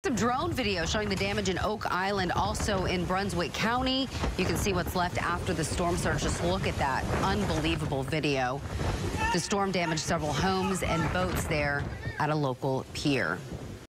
some drone video showing the damage in Oak Island, also in Brunswick County. You can see what's left after the storm surge. Just look at that unbelievable video. The storm damaged several homes and boats there at a local pier.